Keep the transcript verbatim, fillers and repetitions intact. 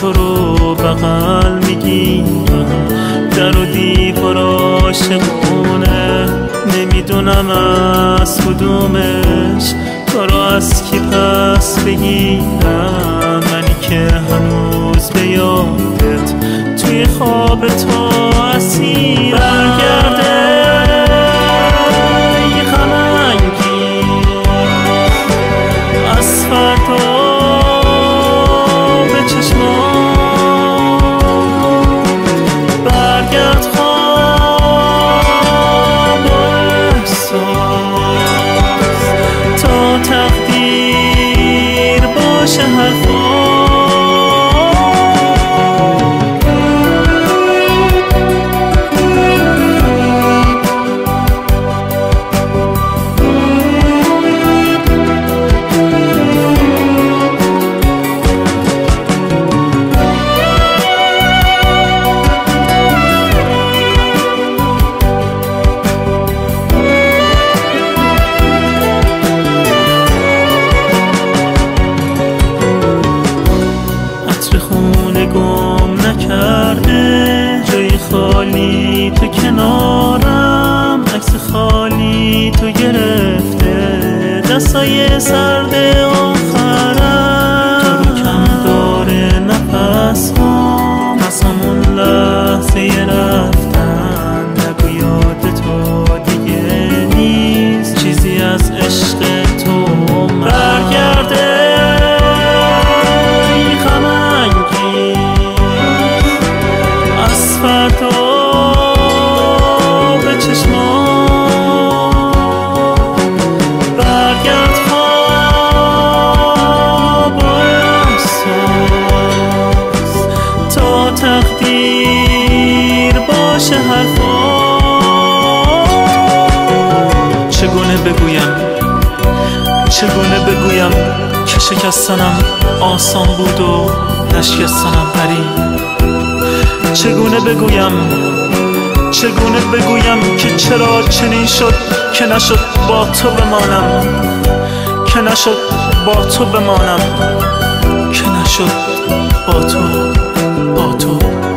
تو رو بغل میگیرم، در و دیوار عاشقونه، نمیدونم از کدومش تو رو از کی پس بگیرم. منی که هنوز به یادت توی خواب تو اسیرم. برگرده ای غم‌انگیز از فردا به چشمام، برگرد خواب و احساس تا تقدیر باشه حرفا. گم نکرده جای خالی تو کنارم، عکس خالی تو گرفته دستای سرد آخرم. تو رو کم داره نفس هم از همون لحظه رفتن، نگو یاد تو دیگه نیست چیزی از عشق تو. برگرده فردا به چشمام، برگرد خواب و احساس تا تقدیر باشه حرفا. چگونه بگویم چگونه بگویم که شکستنم آسان بود و نشکستنم پرید. چگونه بگویم چگونه بگویم که چرا چنین شد که نشد با تو بمانم، که نشد با تو بمانم، که نشد با تو با تو